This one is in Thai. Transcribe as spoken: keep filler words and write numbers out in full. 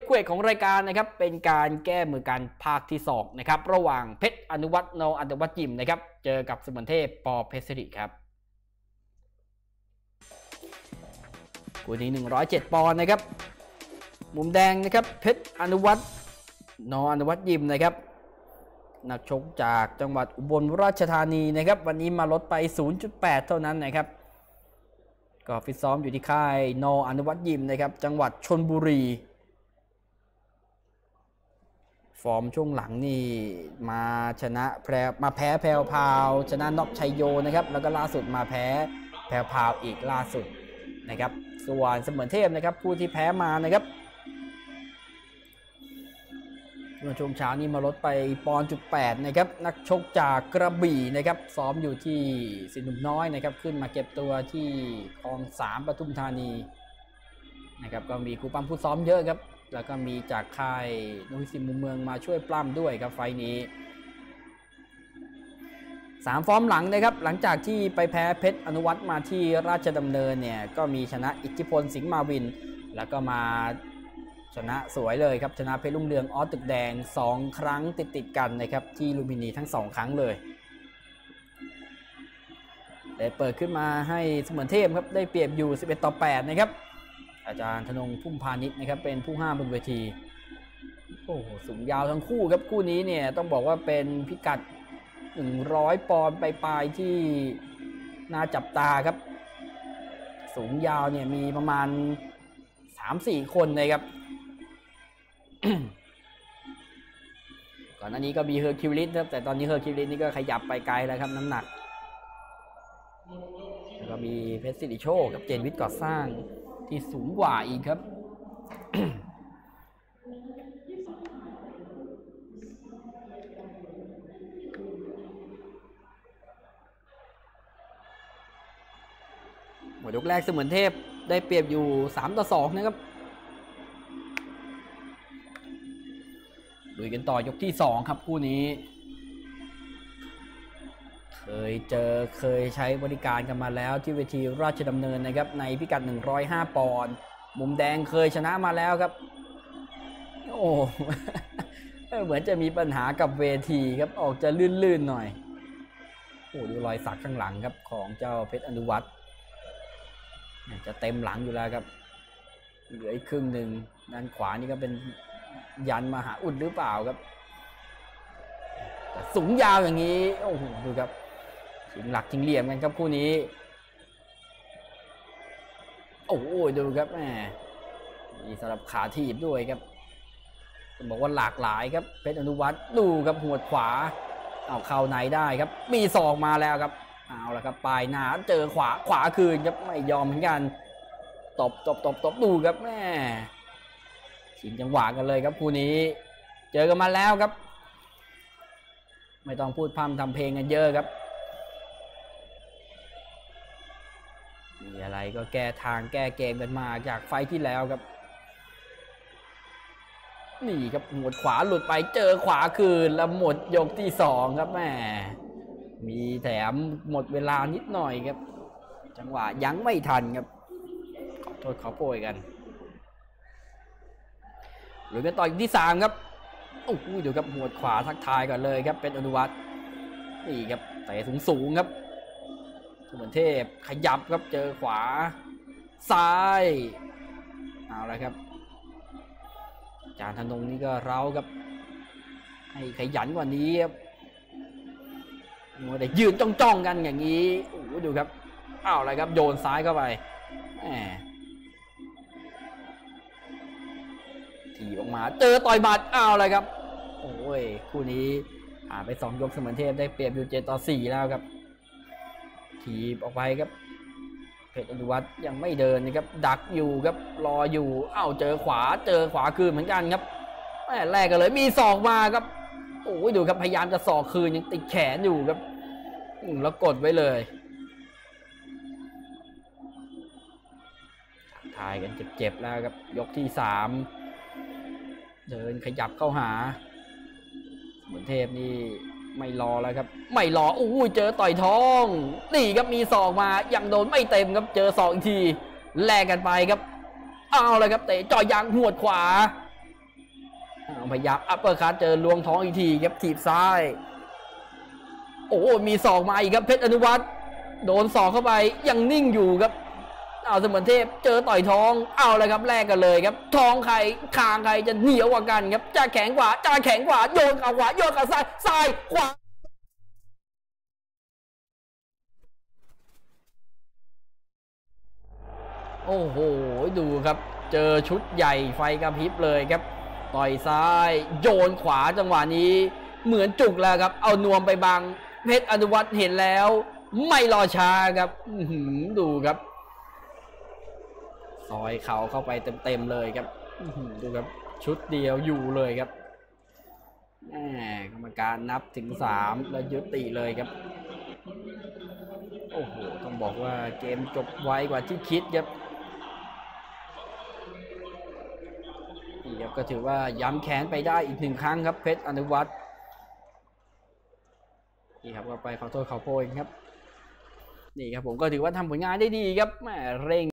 คู่เอกของรายการนะครับเป็นการแก้มือกันภาคที่สองนะครับระหว่างเพชรอนุวัฒน์นอนุวัฒน์ยิมนะครับเจอกับเสมือนเทพปอเพชรสิริครับคู่นี้หนึ่งร้อยเจ็ดปอนด์นะครับมุมแดงนะครับเพชรอนุวัฒน์นอนุวัฒน์ยิมนะครับนักชกจากจังหวัดอุบลราชธานีนะครับวันนี้มาลดไป ศูนย์จุดแปด เท่านั้นนะครับก็ฟิตซ้อมอยู่ที่ค่ายนอนุวัฒน์ยิมนะครับจังหวัดชลบุรีฟอร์มช่วงหลังนี่มาชนะแพ้มาแพ้แพรวพาวชนะน็อกชัยโยนะครับแล้วก็ล่าสุดมาแพ้แพรวพาวอีกล่าสุดนะครับส่วนเสมือนเทพนะครับผู้ที่แพ้มานะครับเมื่อช่วงเช้านี้มาลดไปปอนด์จุดแปดนะครับนักชกจากกระบี่นะครับซ้อมอยู่ที่สิหนุ่มน้อยนะครับขึ้นมาเก็บตัวที่คลองสามปทุมธานีนะครับก็มีครูปั้มผู้ซ้อมเยอะครับแล้วก็มีจากค่ายนวิสิมุมเมืองมาช่วยปล้ำด้วยครับไฟนี้สามฟอร์มหลังนะครับหลังจากที่ไปแพ้เพชรอนุวัฒน์มาที่ราชดำเนินเนี่ยก็มีชนะอิทธิพลสิงห์มาวินแล้วก็มาชนะสวยเลยครับชนะเพชรรุ่งเรืองออสตึกแดงสองครั้งติดติดกันนะครับที่ลุมพินีทั้งสองครั้งเลยแต่เปิดขึ้นมาให้เสมือนเทพครับได้เปรียบอยู่สิบเอ็ดต่อแปดนะครับอาจารย์ธนงพุ่มพาณิชย์นะครับเป็นผู้ห้ามบนเวทีโอ้โหสูงยาวทั้งคู่ครับคู่นี้เนี่ยต้องบอกว่าเป็นพิกัดหนึ่งร้อยปอนด์ปลายๆที่น่าจับตาครับสูงยาวเนี่ยมีประมาณ สามสี่ คนเลยครับ ก่อนหน้านี้ก็มีเฮอร์คิวลิสครับแต่ตอนนี้เฮอร์คิวลิสนี่ก็ขยับไปไกลแล้วครับน้ำหนักแล้วก็มีเพชรสิริโชคกับเจนวิทย์ก่อสร้างที่สูงกว่าอีกครับ หมดยกแรกเสมือนเทพได้เปรียบอยู่สามต่อสองนะครับลุยกันต่อยกที่สองครับคู่นี้เคยเจอเคยใช้บริการกันมาแล้วที่เวทีราชดำเนินนะครับในพิกัดหนึ่งร้อยห้าปอนด์มุมแดงเคยชนะมาแล้วครับโอ้ เหมือนจะมีปัญหากับเวทีครับออกจะลื่นๆหน่อยโอ้ดูรอยสักข้างหลังครับของเจ้าเพชรอนุวัฒน์จะเต็มหลังอยู่แล้วครับเหลืออีกครึ่งหนึ่งด้านขวานี่ก็เป็นยันมหาอุดหรือเปล่าครับแต่สูงยาวอย่างนี้โอ้โหดูครับถึงหลักถึงเหลี่ยมกันครับคู่นี้โอ้โหดูครับแหมมีสำหรับขาถีบด้วยครับจะบอกว่าหลากหลายครับเพชรอนุวัฒน์ดูครับหัวขวาเอาเข้าในได้ครับมีศอกมาแล้วครับเอาละครับปลายหน้าเจอขวาขวาคืนครับไม่ยอมเหมือนกันตบตบตบตบดูครับแม่ชิงจังหวะกันเลยครับคู่นี้เจอกันมาแล้วครับไม่ต้องพูดพร่ำทำเพลงกันเยอะครับมีอะไรก็แก้ทางแก้เกมกันมาจากไฟที่แล้วครับนี่ครับหมดขวาหลุดไปเจอขวาคืนแล้วหมดยกที่สองครับแม่มีแถมหมดเวลานิดหน่อยครับจังหวะยังไม่ทันครับขอโทษขอโพยกันหรือกันต่ออีกที่สามครับโอ้โหดูครับหัวขวาทักทายก่อนเลยครับเป็นอนุวัฒน์นี่ครับเตะสูงสูงครับเสมือนเทพขยับครับเจอขวาซ้ายเอาละครับอาจารย์ธนงนี่ก็เร้าครับให้ขยันกว่านี้ครับมัวแต่ยืนจ้องๆกันอย่างนี้โอ้โหดูครับเอาอะไรครับโยนซ้ายเข้าไปแหมถีบออกมาเจอต่อยบัดเอาอะไรครับโอ้ยคู่นี้ผ่านไปสองยกเสมือนเทพได้เปรียบอยู่เจ็ดต่อสี่แล้วครับถีบออกไปครับเพชรอนุวัฒน์ยังไม่เดินนะครับดักอยู่ครับรออยู่เอ้าเจอขวาเจอขวาคืนเหมือนกันครับแม่แรกกันเลยมีศอกมาครับโอ้ยดูครับพยายามจะศอกคืนยังติดแขนอยู่ครับแล้วกดไว้เลยทายกันเจ็บๆแล้วครับยกที่สามเดินขยับเข้าหาเหมือนเทพนี่ไม่รอแล้วครับไม่รออู้ยเจอต่อยท้องนี่ครับมีศอกมายังโดนไม่เต็มครับเจอศอกอีกทีแลกกันไปครับเอาเลยครับเตะจ่อยยางหัวขวาพยายามอัปเปอร์คัตเจอลวงท้องอีกทีครับถีบซ้ายโอ้มีศอกมาอีกครับเพชรอนุวัฒน์โดนศอกเข้าไปยังนิ่งอยู่ครับเอาเสมือนเทพเจอต่อยท้องเอาเลยครับแลกกันเลยครับท้องใครคางใครจะเหนียวกว่ากันครับจะแข็งกว่าจะแข็งกว่าโยนกับขวาโยนกับซ้ายซ้ายขวาโอ้โหดูครับเจอชุดใหญ่ไฟกระพริบเลยครับต่อยซ้ายโยนขวาจังหวะนี้เหมือนจุกแล้วครับเอานวมไปบังเพชรอนุวัฒน์เห็นแล้วไม่รอช้าครับดูครับซอยเข่าเข้าไปเต็มๆเลยครับดูครับชุดเดียวอยู่เลยครับกรรมการนับถึงสามแล้วยุติเลยครับโอ้โหต้องบอกว่าเกมจบไวกว่าที่คิดครับนี่ครับก็ถือว่าย้ำแค้นไปได้อีกหนึ่งครั้งครับเพชรอนุวัฒน์นี่ครับก็ไปขอโทษขอโพยครับนี่ครับผมก็ถือว่าทำผลงานได้ดีครับแม่เร่ง